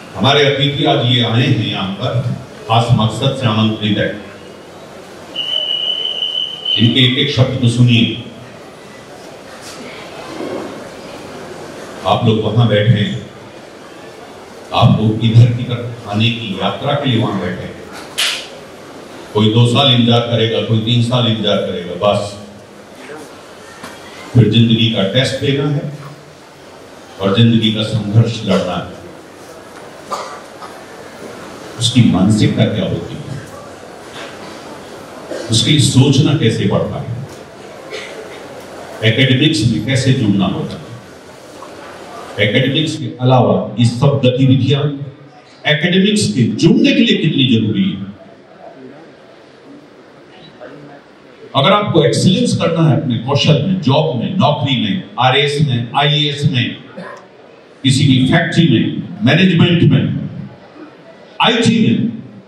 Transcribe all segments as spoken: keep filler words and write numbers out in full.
हमारे अतिथि आज ये आए हैं यहाँ पर खास मकसद से आमंत्रित है। इनके एक एक शब्द को सुनिए। आप लोग वहां बैठे हैं, आप लोग इधर की तरफ आने की यात्रा के लिए वहां बैठे हैं। कोई दो साल इंतजार करेगा, कोई तीन साल इंतजार करेगा, बस फिर जिंदगी का टेस्ट देना है और जिंदगी का संघर्ष लड़ना है। उसकी मानसिकता क्या होती है, उसके लिए सोचना कैसे पड़ता है, एकेडमिक्स में कैसे जुड़ना होता है, एकेडमिक्स के अलावा ये सब गतिविधियां एकेडमिक्स के जुड़ने के लिए कितनी जरूरी है। अगर आपको एक्सीलेंस करना है अपने कौशल में, जॉब में, नौकरी में, आरएएस में, आईएएस में, किसी भी फैक्ट्री में, मैनेजमेंट में, आईटी में,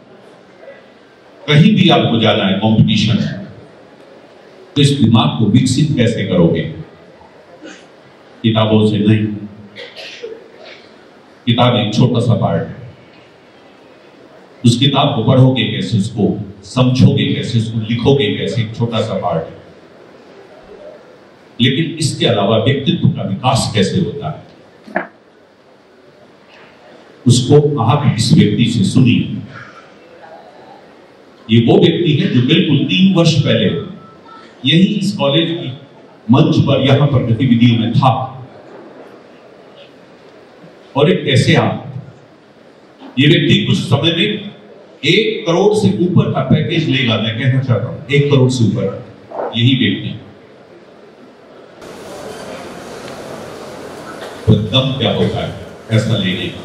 कहीं भी आपको जाना है कंपटीशन है, तो इस दिमाग को विकसित कैसे करोगे? किताबों से नहीं। किताब एक छोटा सा पार्ट है। उस किताब को पढ़ोगे कैसे, उसको समझोगे कैसे, उसको लिखोगे कैसे, एक छोटा सा पार्ट है। लेकिन इसके अलावा व्यक्तित्व का विकास कैसे होता है, उसको आप इस व्यक्ति से सुनिए। ये वो व्यक्ति है जो बिल्कुल तीन वर्ष पहले यही इस कॉलेज की मंच पर, यहां पर गतिविधियों में था। और एक कैसे आप, ये व्यक्ति कुछ समय में एक करोड़ से ऊपर का पैकेज लेगा। मैं कहना चाहता हूं एक करोड़ से ऊपर यही व्यक्ति। तो दम क्या होता है ऐसा लेने का,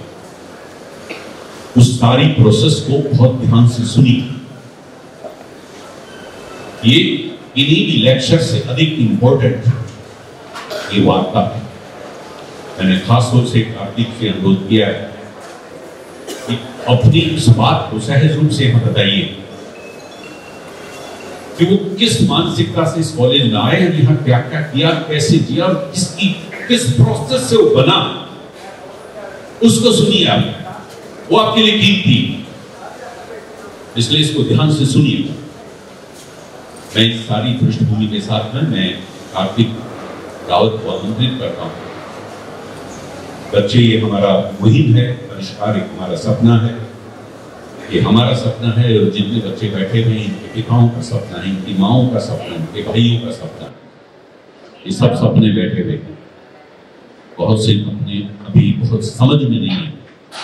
उस सारी प्रोसेस को बहुत ध्यान से सुनिए। ये इन्हीं भी लेक्चर से अधिक इंपॉर्टेंट ये वार्ता है। मैंने खास तौर से कार्तिक से अनुरोध किया है कि अपनी इस बात को सहज रूप से हमें बताइए कि वो किस मानसिकता से इस कॉलेज में आए, यहाँ क्या क्या किया, कैसे किया, और किसकी किस प्रोसेस से वो बना, उसको सुनिए आप। वो आपके लिए कीमती, इसलिए इसको ध्यान से सुनिए। मैं इस सारी पृष्ठभूमि के साथ में मैं कार्तिक रावत को आमंत्रित करता हूं। बच्चे, ये हमारा मुहिम है, परिष्कार एक हमारा सपना है, ये हमारा सपना है, और जितने बच्चे बैठे हुए हैं इनके पिताओं का सपना है, इनकी माओं का सपना है, इनके भाइयों का सपना है। ये सब सपने बैठे हुए हैं। बहुत से अपने अभी बहुत समझ में नहीं है।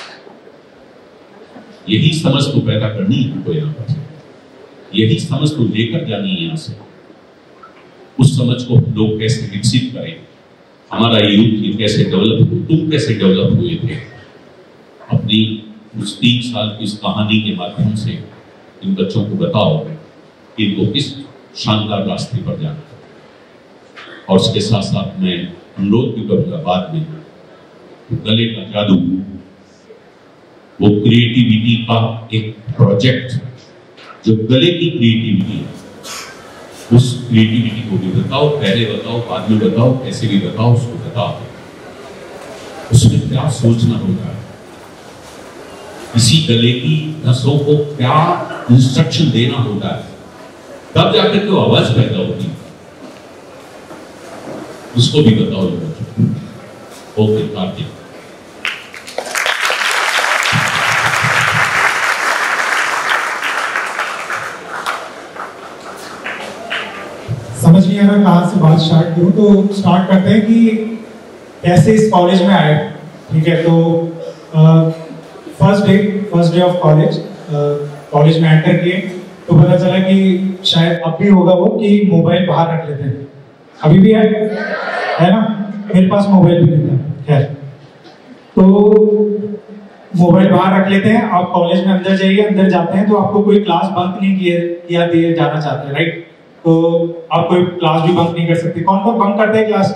यही समझ को पैदा करनी है हमको यहाँ पर, यही समझ को लेकर जानी है यहाँ से। उस समझ को हम लोग कैसे विकसित करें, हमारा यूथ कैसे डेवलप हुआ, तुम कैसे डेवलप हुए थे अपनी उस तीन साल की इस कहानी के माध्यम से। इन बच्चों को बताओ कि इनको किस शानदार रास्ते पर जाना है। और उसके साथ साथ मैं अनुरोध भी करूंगा बाद में, गले का जादू, वो क्रिएटिविटी का एक प्रोजेक्ट जो गले की क्रिएटिविटी है, उस क्रिएटिविटी को भी बताओ, पहले बताओ, बाद में बताओ, कैसे भी बताओ, उसको बताओ। उसमें क्या सोचना होगा, इसी गले की नसों को क्या इंस्ट्रक्शन देना होता है, तब जाकर के आवाज पैदा होगी, उसको भी बताओ। ओके कार्तिक। समझ नहीं आ रहा कहाँ से बात स्टार्ट करूँ, तो स्टार्ट करते हैं कि कैसे इस कॉलेज में आए। ठीक है, तो first day first day of college college में एंटर किए तो पता चला कि शायद अब भी होगा वो कि मोबाइल बाहर रख लेते हैं। अभी भी है है ना, मेरे पास मोबाइल भी नहीं था। खैर, तो मोबाइल बाहर रख लेते हैं। आप कॉलेज में अंदर जाइए, अंदर जाते हैं तो आपको कोई क्लास बंक नहीं किया किया दिए जाना चाहते हैं, राइट? तो आप कोई क्लास भी बंक नहीं कर सकते। कौन कौन बंक करते हैं क्लास?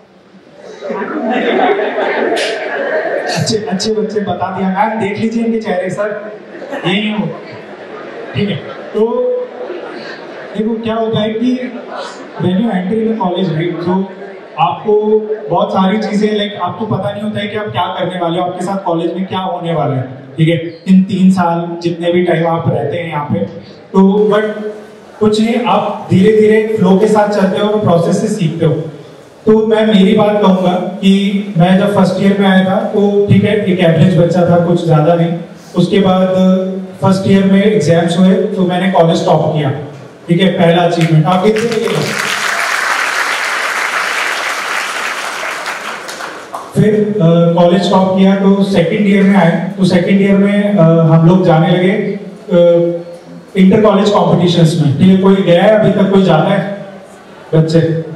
अच्छे अच्छे बच्चे बता दिया। मैम देख लीजिए इनके चेहरे, सर यही है वो। ठीक है, तो देखो क्या होता है कि when you enter in the college, right, तो आपको बहुत सारी चीजें लाइक आपको पता नहीं होता है कि आप क्या करने वाले हो, आपके साथ कॉलेज में क्या होने वाला है, ठीक है, इन तीन साल जितने भी टाइम आप रहते हैं यहाँ पे। तो बट कुछ नहीं, आप धीरे धीरे फ्लो के साथ चलते हो और प्रोसेस से सीखते हो। तो मैं मेरी बात कहूँगा कि मैं जब फर्स्ट ईयर में आया था तो ठीक है, एक एवरेज बच्चा था, कुछ ज़्यादा नहीं। उसके बाद फर्स्ट ईयर में एग्जाम्स हुए तो मैंने कॉलेज टॉप किया, ठीक है, पहला अचीवमेंट। आप कितने फिर कॉलेज टॉप किया तो सेकंड ईयर में आए, तो सेकंड ईयर में uh, हम लोग जाने लगे इंटर कॉलेज कॉम्पिटिशन्स में, ठीक है। कोई गया है अभी तक, कोई जाता है बच्चे?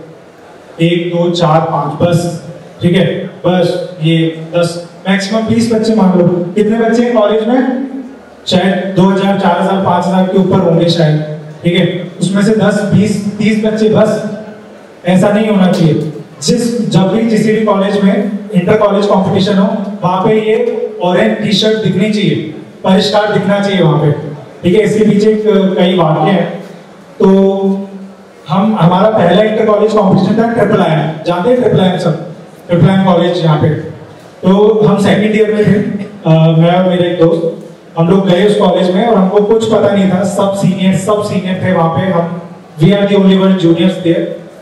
एक दो चार पाँच बस, ठीक है, बस ये दस मैक्सिमम बीस बच्चे मान लो। कितने बच्चे हैं कॉलेज में? शायद दो हजार चार हजार पाँच हजार के ऊपर होंगे शायद, ठीक है। उसमें से दस बीस तीस बच्चे बस, ऐसा नहीं होना चाहिए। जिस जब भी किसी भी कॉलेज में इंटर कॉलेज कंपटीशन हो, वहां पे ये ऑरेंज टी शर्ट दिखनी चाहिए, परिष्कार दिखना चाहिए वहां पे, ठीक है। इसके पीछे कई वाक्य हैं। तो हम हमारा पहला इंटर कॉलेज कंपटीशन था ट्रिपल आई एम, जानते हैं ट्रिपल आई एम सब? ट्रिपल आई एम कॉलेज यहाँ पे। तो हम सेकंड ईयर में थे, uh, मैं और मेरे एक दोस्त, हम लोग गए उस कॉलेज में और हमको कुछ पता नहीं था। सब सीनियर सब सीनियर थे वहां पे, हम we are the only one juniors थे।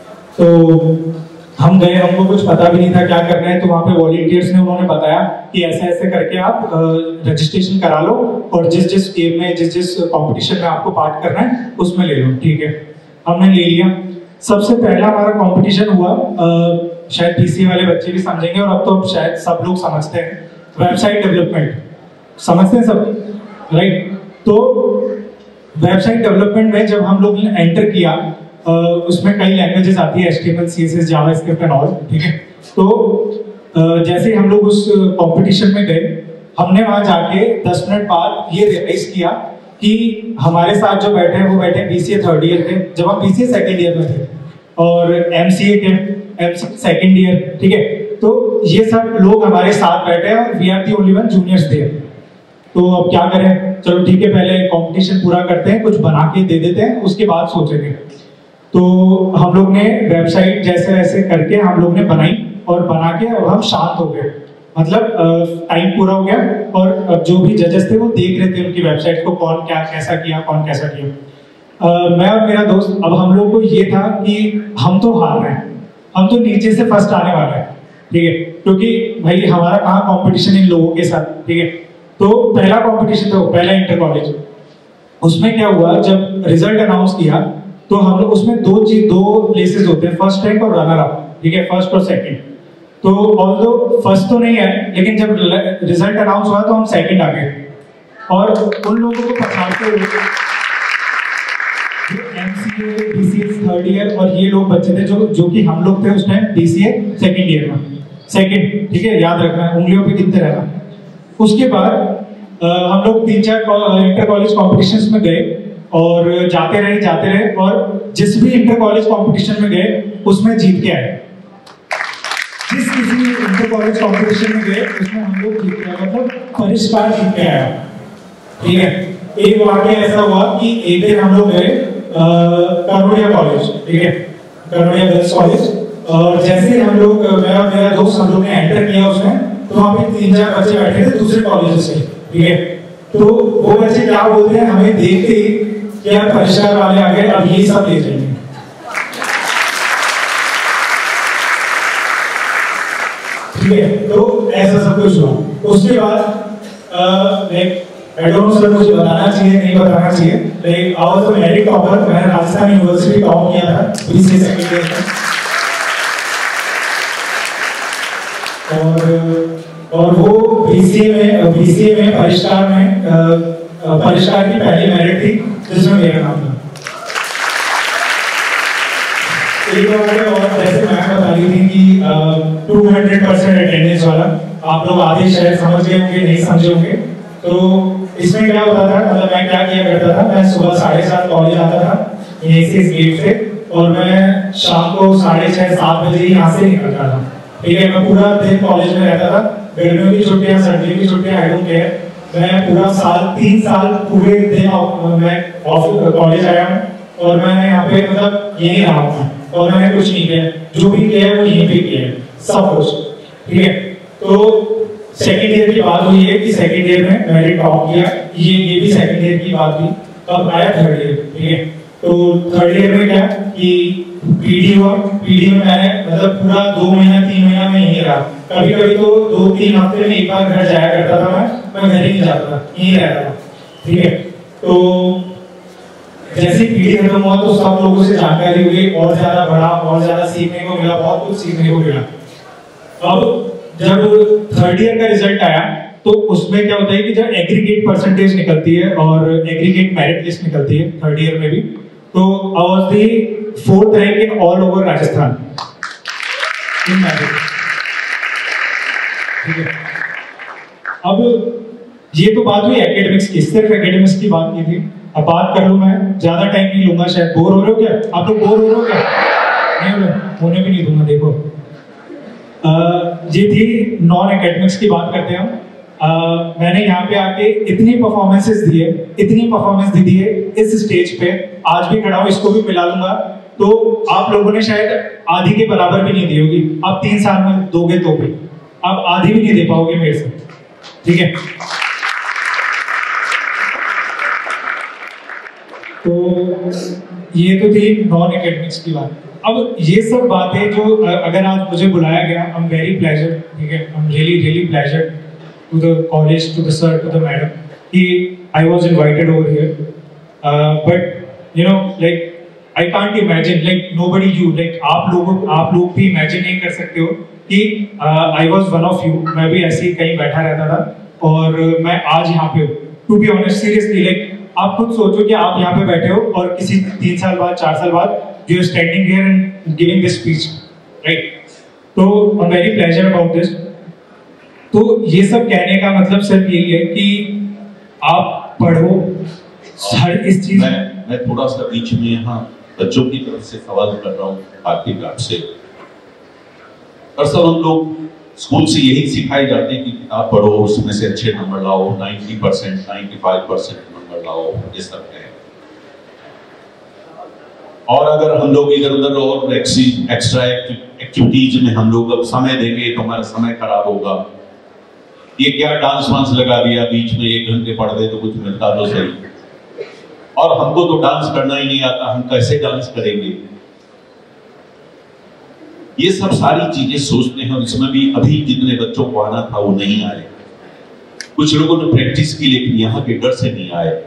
तो हम गए, हमको कुछ पता भी नहीं था क्या करना है। तो वहाँ पे वॉलंटियर्स ने उन्होंने बताया कि ऐसे ऐसे करके आप रजिस्ट्रेशन करा लो और जिस जिस गेम में जिस जिस कंपटीशन में आपको पार्ट करना है उसमें ले लो, ठीक है। हमने ले लिया। सबसे पहला हमारा कंपटीशन हुआ, आ, शायद पीसी वाले बच्चे भी समझेंगे और अब तो शायद सब लोग समझते हैं, वेबसाइट डेवलपमेंट समझते हैं सब, राइट। तो वेबसाइट डेवलपमेंट में जब हम लोग ने एंटर किया, Uh, उसमें कई लैंग्वेजेस आती है, H T M L, C S S, JavaScript and all, ठीक है। तो uh, जैसे हम लोग उस कंपटीशन में गए, हमने वहां जाके दस मिनट बाद ये रियलाइज किया कि हमारे साथ जो बैठे हैं वो बैठे बीसीए थर्ड ईयर के, जब हम बीसीए सेकंड ईयर में थे, और एमसीए के एमसीए सेकंड ईयर, ठीक है। तो ये सब लोग हमारे साथ बैठे हैं और we are the only one juniors थे। तो अब क्या करें, चलो ठीक है, पहले कंपटीशन पूरा करते हैं, कुछ बना के दे देते हैं, उसके बाद सोचेंगे। तो हम लोग ने वेबसाइट जैसे वैसे करके हम लोग ने बनाई और बना के और हम शांत हो गए, मतलब टाइम पूरा हो गया और जो भी जजेस थे वो देख रहे थे उनकी वेबसाइट को, कौन क्या कैसा किया, कौन कैसा किया। uh, मैं और मेरा दोस्त, अब हम लोग को ये था कि हम तो हार रहे हैं, हम तो नीचे से फर्स्ट आने वाले हैं, ठीक है, क्योंकि भाई हमारा कहाँ कंपटीशन इन लोगों के साथ, ठीक है। तो पहला कंपटीशन था, पहला इंटर कॉलेज। उसमें क्या हुआ, जब रिजल्ट अनाउंस किया तो हम लोग उसमें दो चीज दो प्लेसेस होते हैं, फर्स्ट रैंक और रनर अप, ठीक है, फर्स्ट और सेकंड। तो ऑल्दो फर्स्ट तो नहीं है, लेकिन जब रिजल्ट अनाउंस हुआ तो हम सेकंड आ गए। और उन लोगों को पछाड़ते हुए एमसीए बीसीए थर्ड ईयर और ये लोग बच्चे थे जो जो कि हम लोग थे उस टाइम बीसीए सेकंड ईयर में, सेकंड, ठीक है, याद रखना, उंगलियों पे गिनते रहना। उसके बाद हम लोग तीन चार इंटर कॉलेज कॉम्पिटिशन्स में गए और जाते रहे जाते रहे और जिस भी इंटर कॉलेज कंपटीशन में गए उसमें जीत के आए। जिस किसी इंटर कॉलेज कंपटीशन में गए उसमें हम लोग जीत के आए, मतलब परिष्कार जीत के आया, ठीक है। एक वाक्य ऐसा हुआ कि एक दिन हम लोग गए करोड़िया कॉलेज, ठीक है, करोड़िया गर्ल्स कॉलेज, और जैसे ही हम लोग, मैं और मेरा दोस्त, हम लोग ने एंटर किया उसमें, तो वहाँ पे तीन चार बच्चे बैठे थे दूसरे कॉलेज से, ठीक है। तो वो बच्चे क्या बोलते हैं, हमें देखते ही क्या परिष्कार वाले आ गए, अब ये सब ले जाएंगे, ठीक है। तो ऐसा सब कुछ हुआ। उसके बाद आई डोंट नो सर, मुझे बताना चाहिए नहीं बताना चाहिए, लेकिन I was a merit topper, मैंने राजस्थान यूनिवर्सिटी टॉप किया था बीसीए सेकंड ईयर में, और और वो बीसीए में बीसीए में परिष्कार में परिष्कार की पहली मेरिट थी जिसमें मेरा नाम था। एक बार और जैसे मैम बता रही थी कि टू हंड्रेड परसेंट अटेंडेंस वाला, आप लोग आधे शायद समझ गए होंगे, नहीं समझे होंगे। तो इसमें क्या होता था, मतलब मैं क्या किया करता था, मैं सुबह साढ़े सात कॉलेज आता था यहीं से, इस गेट से, और मैं शाम को साढ़े छह सात बजे यहाँ से निकलता था, ठीक है। मैं पूरा दिन कॉलेज में रहता था, गर्मियों की छुट्टियां, सर्दियों की छुट्टियां, आई डोंट केयर, मैं पूरा साल तीन साल पूरे दिन मैं कॉलेज आया हूँ और मैं यहाँ पे मतलब यही रहा हूँ और मैंने कुछ नहीं किया, जो भी किया है वो यहीं पे किया है सब कुछ, ठीक है। तो सेकंड ईयर की बात हुई है कि सेकंड ईयर में मैंने टॉप किया, ये ये भी सेकंड ईयर की बात थी। अब आया थर्ड ईयर, ठीक है। तो थर्ड ईयर में क्या कि पीडी हुआ, पीडी में मैंने मतलब पूरा दो महीना तीन महीना में यहीं रहा, कभी कभी तो दो तीन हफ्ते में एक बार घर जाया करता था, मैं मैं घर ही नहीं जाता था, यहीं रहता था, ठीक है। तो जैसे पीडी खत्म हुआ तो सब लोगों से जानकारी हुई, और ज्यादा बढ़ा, और ज्यादा सीखने को मिला, बहुत कुछ सीखने को मिला। अब जब थर्ड ईयर का रिजल्ट आया तो उसमें क्या होता है कि जब एग्रीगेट परसेंटेज निकलती है और एग्रीगेट मेरिट लिस्ट निकलती है थर्ड ईयर में भी, तो I was the fourth rank in all over Rajasthan in merit, ठीक है। अब ये तो बात हुई एकेडमिक्स की, सिर्फ एकेडमिक्स की बात की थी। अब बात कर लूं, मैं ज्यादा टाइम नहीं लूंगा, शायद बोर हो रहे हो क्या आप लोग? बोर हो रहे हो क्या? नहीं हो रहे, होने भी नहीं दूंगा। देखो Uh, ये थी नॉन एकेडमिक्स की बात करते हैं हम। uh, मैंने यहाँ पे आके इतनी परफॉर्मेंसेस दी है, इतनी परफॉर्मेंस दी दी है इस स्टेज पे, आज भी खड़ा हूँ, इसको भी मिला लूंगा, तो आप लोगों ने शायद आधी के बराबर भी नहीं दी होगी। आप तीन साल में दोगे तो भी आप आधी भी नहीं दे पाओगे मेरे से, ठीक है। तो ये तो थी नॉन एकेडमिक्स की बात। अब ये सब बातें जो अगर आज मुझे बुलाया गया, आई एम वेरी प्लेजर, ठीक है, I am really really pleasure to the college, to the sir, to the madam कि I was invited over here, but you know like I can't imagine, like nobody you, like आप लोग आप लोग भी imagine नहीं कर सकते हो कि I was one of you. मैं भी ऐसे ही कहीं बैठा रहता था और मैं आज यहाँ पे हूँ। To be honest, seriously, like आप खुद सोचो कि आप यहाँ पे बैठे हो और किसी तीन साल बाद, चार साल बाद you are standing here and giving this speech, right? So I'm very pleasure about this. तो ये सब कहने का मतलब सिर्फ यही है कि आप पढ़ो हर इस चीज। मैं मैं थोड़ा सा बीच में यहाँ बच्चों की तरफ से सवाल कर रहा हूँ कार्तिक आपसे। और सब हम लोग स्कूल से यही सिखाए जाते हैं कि किताब पढ़ो, उसमें से अच्छे नंबर लाओ, नब्बे परसेंट, पचानवे परसेंट नंबर लाओ, ये सब है। और अगर हम लोग इधर उधर और एक्स्ट्रा एक्टिविटीज में हम लोग अब समय देंगे तो हमारा समय खराब होगा। ये क्या डांस वांस लगा दिया बीच में, एक घंटे पढ़ दे तो कुछ मिलता तो सही। और हमको तो डांस करना ही नहीं आता, हम कैसे डांस करेंगे? ये सब सारी चीजें सोचते हैं और इसमें भी अभी जितने बच्चों को आना था वो नहीं आए। कुछ लोगों ने प्रैक्टिस की लेकिन यहाँ के डर से नहीं आए,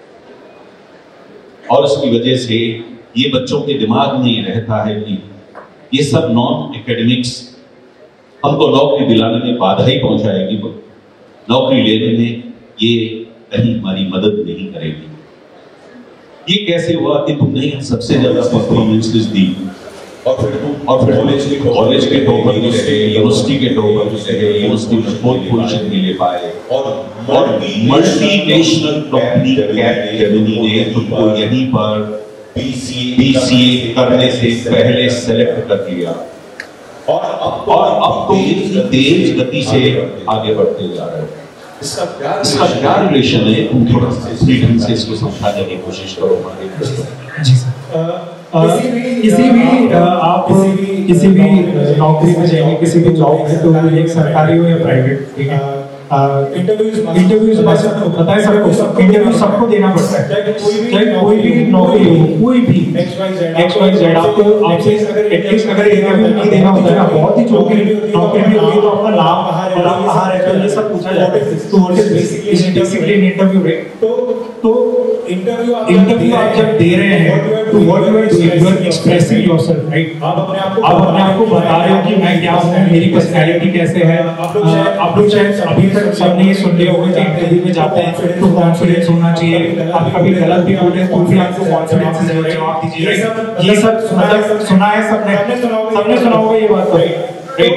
और उसकी वजह से ये बच्चों के दिमाग में ये रहता है कि ये सब नॉन एकेडमिक्स हमको नौकरी दिलाने में बाधा ही पहुंचाएगी, नौकरी लेने में ये कहीं हमारी मदद नहीं करेगी। ये कैसे हुआ कि तुमने यहाँ सबसे ज्यादा परफॉर्मेंसेस दी और फिर तुम और फिर कॉलेज के कॉलेज के टॉपर भी रहे, यूनिवर्सिटी के टॉपर भी रहे, यूनिवर्सिटी में फोर्थ पोजीशन भी ले पाए, और मल्टी नेशनल कंपनी कैपजेमिनी ने तुमको यहीं पर बीसीए करने से पहले सेलेक्ट कर लिया, और अब और अब तो इतनी तेज गति से आगे बढ़ते जा रहे हो। इसका क्या इसका क्या रिलेशन है? तुम थोड़ा फ्रीडम से इसको समझाने की कोशिश करो हमारे। जी सर, किसी भी आप किसी भी नौकरी में जाएंगे, किसी भी जॉब में, तो एक सरकारी हो या प्राइवेट, ठीक है, इंटरव्यूज इंटरव्यूज पता है सबको, इंटरव्यू सबको देना पड़ता है, चाहे कोई भी नौकरी हो, कोई भी एक्स वाई जेड। आपको आपसे एटलीस्ट अगर इंटरव्यू नहीं देना होता है ना, बहुत ही छोटी नौकरी भी होगी तो आपका नाम कहाँ है, आप कहाँ रहते हो, ये सब पूछा जाता है। तो what is basically in interview, right? तो तो इंटरव्यू इंटरव्यू आप जब दे रहे हैं तो what you are doing, you are expressing yourself, right? आप अपने आप को आप अपने आप को बता रहे हो कि मैं क्या हूँ, मेरी पर्सनैलिटी कैसे है। आप लोग शायद अभी तक सबने ये सुन लिया होगा कि इंटरव्यू में जाते हैं तो कॉन्फिडेंस होना चाहिए, आप कभी गलत भी बोले तो भी आपको कॉन्फिडेंस से जवाब दीजिए। ये सब मतलब सुना है सबने, सबने सुना होगा ये बात, राइट?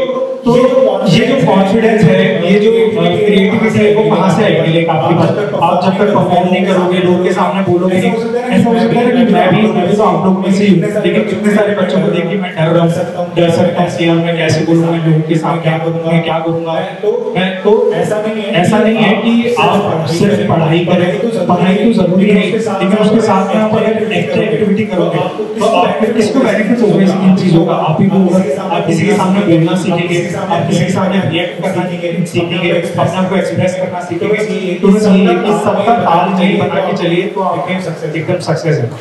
तो ये जो कॉन्फिडेंस है, ये जो क्रिएटिविटी है, वो कहाँ से आएगी? लाइक आपके पास आप जब तक परफॉर्म नहीं करोगे, लोग के सामने बोलोगे, ऐसा हो सकता है कि मैं भी मैं भी तो आप लोग में से ही हूँ, लेकिन कितने सारे बच्चों को देख के मैं डर डर सकता हूँ डर सकता हूँ कि मैं कैसे बोलूँगा, लोगों के सामने क्या करूँगा, मैं क्या करूँगा। तो मैं तो ऐसा नहीं है ऐसा नहीं है कि आप सिर्फ पढ़ाई करें, पढ़ाई तो जरूरी है, लेकिन उसके साथ में आप अगर एक्स्ट्रा एक्टिविटी करोगे तो आप किसको बेनिफिट होगा इन चीज़ों का? आप ही को होगा। आप किसी के सामने बोलना सीखेंगे, आप किसी के सामने रिएक्ट करना सीखेंगे, अपना को एक्सप्रेस करना सीखेंगे, तो बस ये है कि सबका तालमेल बना के चलिए तो आप एकदम सक्सेस है।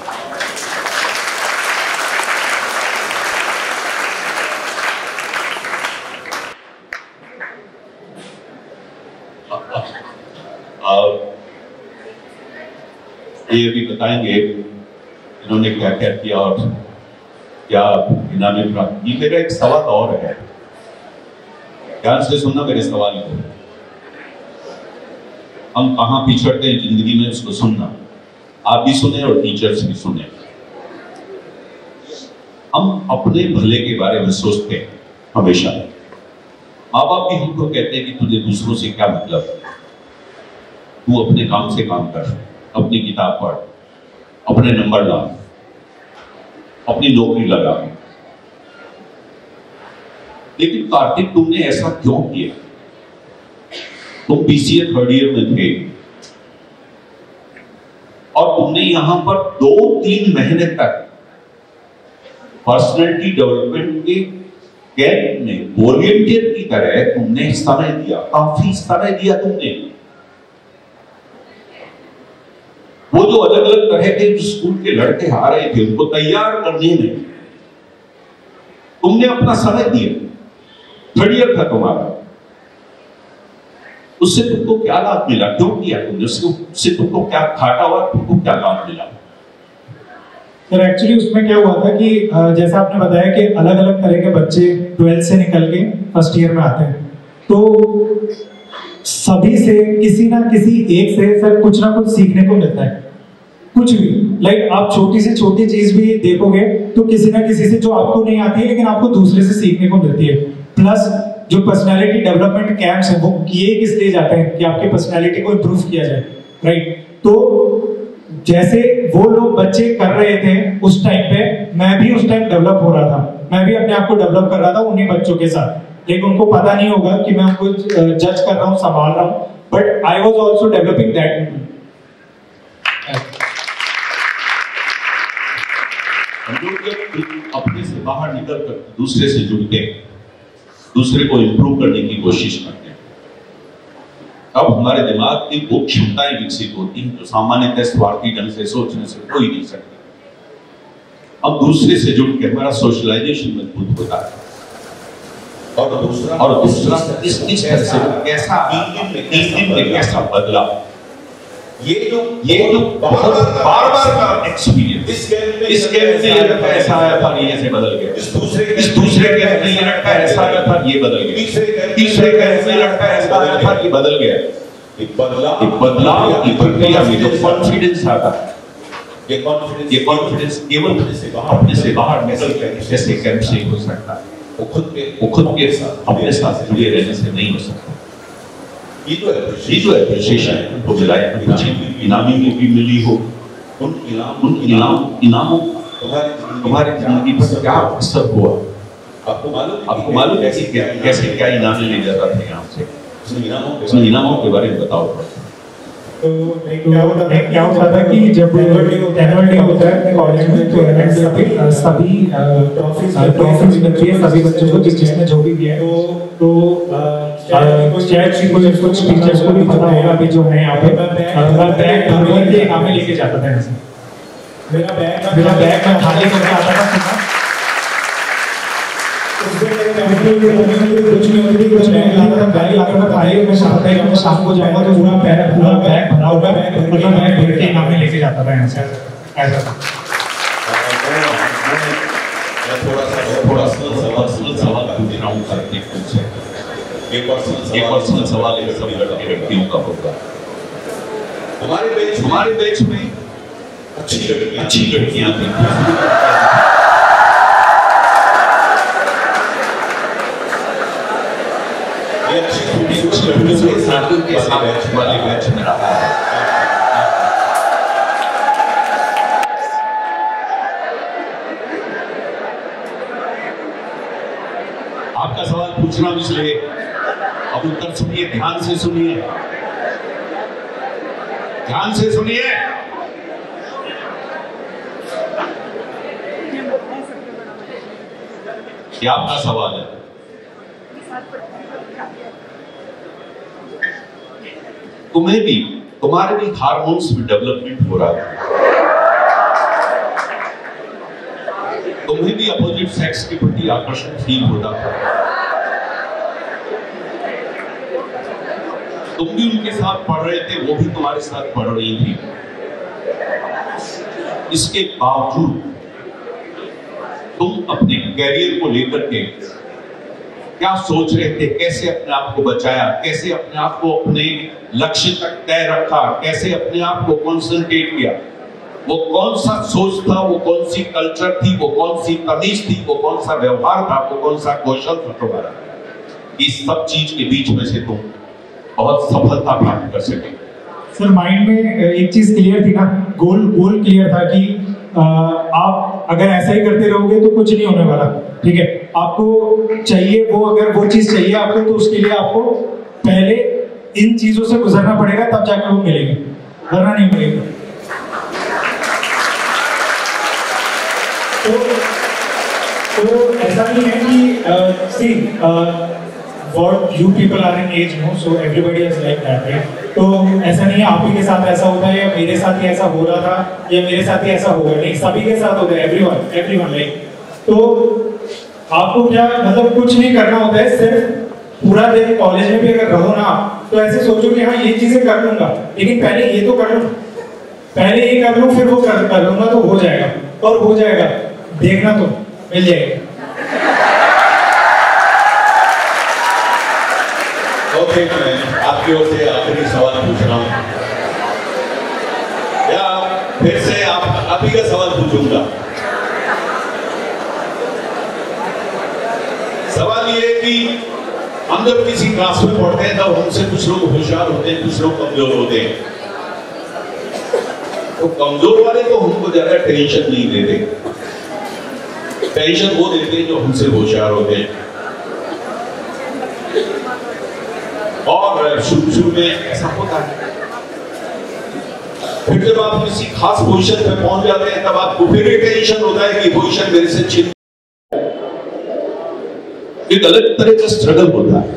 ये भी बताएंगे इन्होंने क्या क्या किया और क्या इनाम प्राप्त। ये मेरा एक सवाल और है, ध्यान से सुनना मेरे सवाल को। हम कहाँ पिछड़ते हैं जिंदगी में, उसको सुनना, आप भी सुने और टीचर्स भी सुने। हम अपने भले के बारे में सोचते हैं हमेशा। माँ बाप भी हमको कहते हैं कि तुझे दूसरों से क्या मतलब, तू अपने काम से काम कर, अपनी किताब पढ़, अपने नंबर ला, अपनी नौकरी लगा। लेकिन कार्तिक, तुमने ऐसा क्यों किया? तुम बीसीए थर्ड ईयर में थे और तुमने यहां पर दो तीन महीने तक पर्सनैलिटी डेवलपमेंट के कैंप में वॉलंटियर की तरह तुमने समय दिया, काफी समय दिया तुमने। वो जो अलग अलग तरह के जो स्कूल के लड़के आ रहे थे उनको तैयार करने में तुमने अपना समय दिया। थर्ड ईयर था तुम्हारा, उससे तुमको क्या लाभ मिला? क्यों किया तुमने? उससे तुमको क्या घाटा हुआ? तुमको क्या लाभ मिला? सर एक्चुअली उसमें क्या हुआ था कि जैसा आपने बताया कि अलग अलग तरह के बच्चे ट्वेल्थ से निकल के फर्स्ट ईयर में आते हैं, तो सभी से किसी ना किसी एक से सर कुछ ना कुछ सीखने को मिलता है, कुछ भी। लाइक आप छोटी से छोटी चीज भी देखोगे तो किसी ना किसी से जो आपको नहीं आती है लेकिन आपको दूसरे से सीखने को मिलती है। प्लस जो पर्सनालिटी डेवलपमेंट कैंप्स हैं वो किए किस लिए जाते हैं कि आपकी पर्सनालिटी को इम्प्रूव किया जाए, राइट? तो जैसे वो लोग बच्चे कर रहे थे उस टाइम पे, मैं भी उस टाइम डेवलप हो रहा था, मैं भी अपने आप को डेवलप कर रहा था उन्हीं बच्चों के साथ। लेकिन उनको पता नहीं होगा कि मैं उनको जज कर रहा हूँ, संभाल रहा हूँ, but I was also developing that. अपने से बाहर निकल कर दूसरे से जुड़ते, दूसरे को इंप्रूव करने की कोशिश करते हैं, तब हमारे दिमाग की वो क्षमताएं विकसित होती हैं जो सामान्यतः स्वार्थी ढंग से सोचने से कोई नहीं सकती। अब दूसरे से जुड़ के हमारा सोशलाइजेशन मजबूत होता है। और दूसरा और दूसरा इस इस तरह से कैसा तीन दिन में कैसा बदला, ये तो ये तो बहुत बार बार एक्सपीरियंस। इस कैंप में ये लड़का ऐसा आया था, ये ऐसे बदल गया। इस दूसरे इस दूसरे कैंप में ये लड़का ऐसा आया था, ये बदल गया। तीसरे कैंप में लड़का ऐसा आया था, ये बदल गया। एक बदलाव एक बदलाव की प्रक्रिया में जो कॉन्फिडेंस आता है, ये कॉन्फिडेंस ये कॉन्फिडेंस केवल अपने से बाहर निकल कर ऐसे कैंप से हो सकता है। वो खुद के वो खुद के अपने साथ जुड़े रहने से नहीं हो सकता। ये तो ये तो एप्रिसिएशन है, तो मिला है, कुछ इनामी में भी मिली हो, उन इनाम उन इनाम इनामों तुम्हारी जिंदगी पर क्या असर हुआ? आपको मालूम आपको मालूम है कि कैसे क्या इनाम ले जाता था यहाँ से? इनामों के बारे में बताओ। तो क्या होता है क्या होता था कि जब एनुअल डे होता है कॉलेज में, तो सभी सभी ट्रॉफीज मिलती है सभी बच्चों को जिस जिसने जो भी दिया है। तो शायद कि कुछ कुछ टीचर्स को भी पता होगा अभी जो है यहाँ पे मैं बैग भर के इनाम लेके जाता था। ऐसे मेरा बैग मेरा बैग मैं खाली करके आता था, कुछ नहीं होती, कुछ बैग लाकर बैग लाकर मैं खाली मैं शाम तक मैं शाम को जाऊंगा तो पूरा बैग पूरा बैग भरा हुआ बैग पूरा बैग भर के इनाम लेके जाता था। ऐसा ऐसा थोड़ा सा थोड़ा सा सवाल सवाल पूछ रहा हूँ करते कुछ एक पर्सनल एक पर्सनल सवाल है सभी लड़के लड़कियों का होगा। हमारे बैच हमारे बैच में अच्छी लड़कियां अच्छी लड़कियां थी, उसके साथ उनके साथ वाले बैच में रहा है। आपका सवाल पूछना इसलिए, अब उत्तर सुनिए, ध्यान से सुनिए, ध्यान से सुनिए। क्या आपका सवाल है? तुम्हें भी, तुम्हारे भी हार्मोन्स में डेवलपमेंट हो रहा है, तुम्हें भी अपोजिट सेक्स के प्रति आकर्षण फील होता था, तुम भी उनके साथ पढ़ रहे थे, वो भी तुम्हारे साथ पढ़ रही थी। इसके बावजूद तुम अपने कैरियर को लेकर के क्या सोच रहे थे, कैसे अपने आप को बचाया, कैसे अपने आप को अपने लक्ष्य तक तय रखा, कैसे अपने आप को कॉन्सेंट्रेट किया, वो कौन सा सोच था, वो कौन सी कल्चर थी, वो कौन सी तमीज थी, वो कौन सा व्यवहार था, वो कौन सा कौशल था तुम्हारा, इस सब चीज के बीच में से तुम बहुत सफलता प्राप्त कर सके। सर माइंड में एक चीज क्लियर थी ना, गोल गोल क्लियर था कि आ, आप अगर ऐसा ही करते रहोगे तो कुछ नहीं होने वाला, ठीक है। आपको चाहिए वो, अगर वो चीज चाहिए आपको, तो उसके लिए आपको पहले इन चीजों से गुजरना पड़ेगा, तब जाकर वो मिलेगी, वरना नहीं मिलेगी। तो तो ऐसा नहीं है कि सी what you people are in age, no, so everybody is like that, right? तो ऐसा नहीं है आप ही के साथ ऐसा होता है या मेरे साथ ही ऐसा हो रहा था या मेरे साथ ही ऐसा होगा, नहीं, सभी के साथ होता है, एवरीवन एवरीवन लाइक। तो आपको क्या मतलब कुछ नहीं करना होता है, सिर्फ पूरा दिन कॉलेज में भी अगर रहो ना तो ऐसे सोचो कि हाँ ये चीजें कर लूंगा, लेकिन पहले ये तो कर लूं, पहले ये कर लूं, फिर वो कर, कर लूंगा तो हो जाएगा, और हो जाएगा, देखना तो मिल जाएगा। ओके, मैं आपकी ओर से आखिरी सवाल पूछ रहा हूं, या फिर से आप अभी का सवाल पूछूंगा। सवाल ये है कि हम जब किसी क्लास में पढ़ते हैं तब हमसे कुछ लोग होशियार होते हैं, कुछ लोग कमजोर होते हैं। तो कमजोर वाले तो हमको ज्यादा टेंशन नहीं देते, टेंशन वो देते हैं जो हमसे होशियार होते हैं। और शुरू शुरू में ऐसा होता है, फिर जब आप किसी खास पोजीशन पे पहुंच जाते हैं तब आपको फिर एक टेंशन होता है कि पोजीशन मेरे से छिन, एक अलग तरह का स्ट्रगल होता है।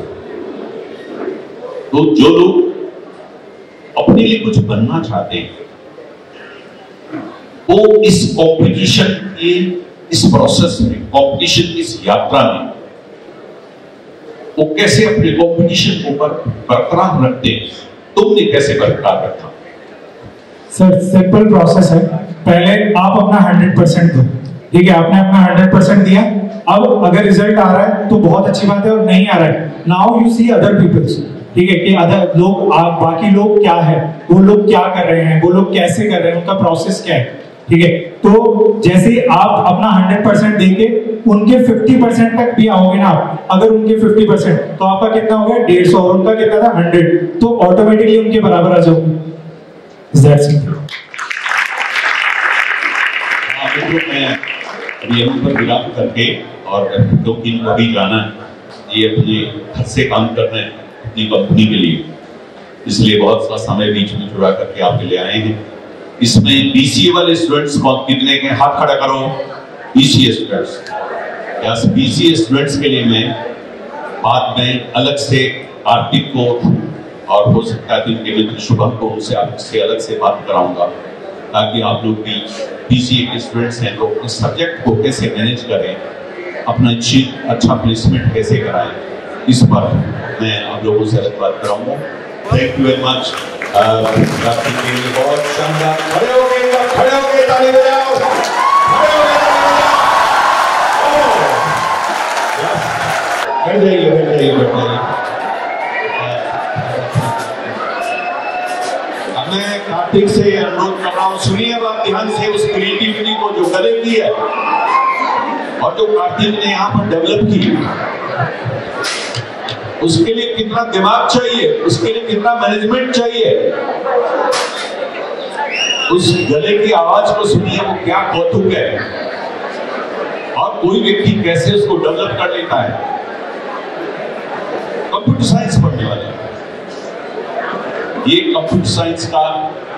तो जो लोग अपने लिए कुछ बनना चाहते हैं वो इस कंपटीशन के इस प्रोसेस में, कंपटीशन की इस यात्रा में वो कैसे अपने कंपटीशन को बरकरार रखते हैं, तुमने कैसे बरकरार रखा? सर सिंपल प्रोसेस है, पहले आप अपना हंड्रेड परसेंट दो, ठीक है, आपने अपना हंड्रेड परसेंट दिया, अब अगर रिजल्ट आ रहा है तो बहुत अच्छी बात है, और नहीं आ रहा है, now you see other peoples, ठीक है, कि अदर लोग, आप बाकी लोग क्या है, वो लोग क्या कर रहे हैं, वो लोग कैसे कर रहे हैं, उनका प्रोसेस क्या है, ठीक है। तो जैसे आप अपना हंड्रेड परसेंट देके उनके फिफ्टी परसेंट तक भी आओगे ना, अगर उनके फिफ्टी परसेंट, तो आपका कितना हो गया डेढ़ सौ, और उनका कितना था हंड्रेड, तो ऑटोमेटिकली उनके बराबर आ जाओगे। मैं अभी पर विराम करके, और क्योंकि इनको अभी जाना है, ये अपने घर से काम कर रहे हैं अपनी कंपनी के लिए, इसलिए बहुत सा समय बीच में जुड़ा करके आपके लिए आए हैं। इसमें बीसीए वाले स्टूडेंट्स बहुत कितने के हाथ खड़ा करो, BCA students, yes BCA students के लिए मैं बाद में अलग से कार्तिक को और हो सकता है कि उनके मित्र शुभम को उनसे आपसे अलग से बात कराऊंगा, ताकि आप लोग भी बीसीए के स्टूडेंट्स हैं तो इस सब्जेक्ट को कैसे मैनेज करें, अपना अच्छी अच्छा प्लेसमेंट कैसे कराएं, इस पर मैं आप लोगों से अलग बात कराऊंगा। Thank you very much. Kartik के लिए बहुत शानदार, खड़े हो गए, खड़े हो गए, ताली बजाओ, खड़े हो गए, बैठ जाइए, बैठ जाइए, बैठ जाइए। मैं कार्तिक से अनुरोध कर रहा हूं, सुनिए बात ध्यान से, उस क्रिएटिविटी को जो गले की है और जो कार्तिक ने यहाँ पर डेवलप की, उसके लिए कितना दिमाग चाहिए, उसके लिए कितना मैनेजमेंट चाहिए। उस गले की आवाज को सुनिए, वो क्या कौतुक है, और कोई व्यक्ति कैसे उसको डेवलप कर लेता है। कंप्यूटर साइंस पढ़ने वाले, ये कंप्यूटर साइंस का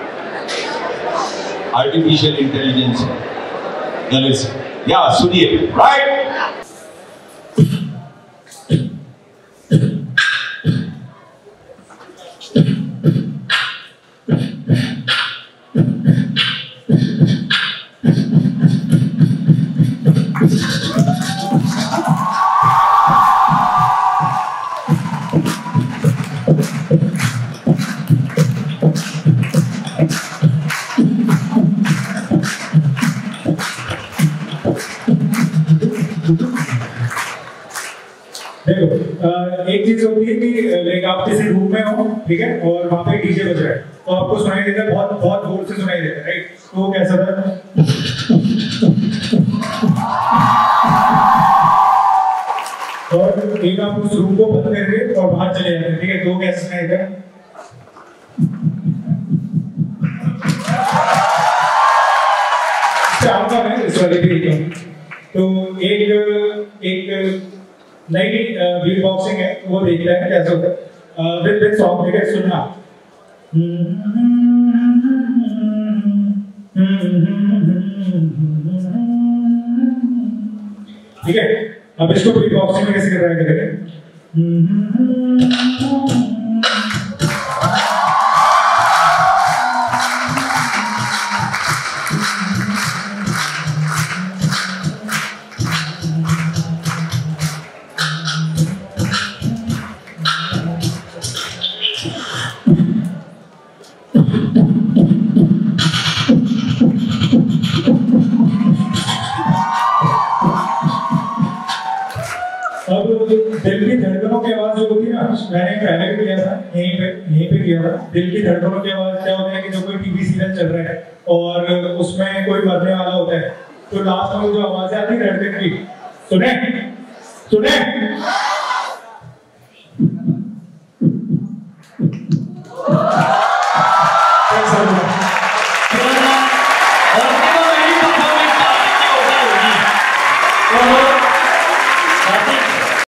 आर्टिफिशियल इंटेलिजेंस है गले से। या सुनिए, राइट। एक चीज होती है कि लाइक आप किसी रूम में हो, ठीक है, और वहां पे डीजे बज रहा है, तो आपको सुनाई देता है, बहुत बहुत जोर से सुनाई देता है, राइट। तो वो कैसा था, और एक आप उस रूम को बंद करके और बाहर चले जाते हैं, ठीक है, तो वो कैसा सुनाई देता है। आपका है इस वाले के, तो एक एक नई बीट बॉक्सिंग है, वो देखता है कैसे होता है विद विद सॉन्ग, ठीक है, सुनना। ठीक है, अब इसको बीट बॉक्सिंग में कैसे कर रहा है करेंगे। दिल की धड़कनों की आवाज जो होती है ना, मैंने पहले भी किया था, यहीं पे यहीं पे किया था। दिल की धड़कनों की आवाज क्या होता है कि जो कोई टीवी सीरियल चल रहा है और उसमें कोई मरने वाला होता है, तो लास्ट में जो आवाज आती है धड़कन की, सुने सुने कैसा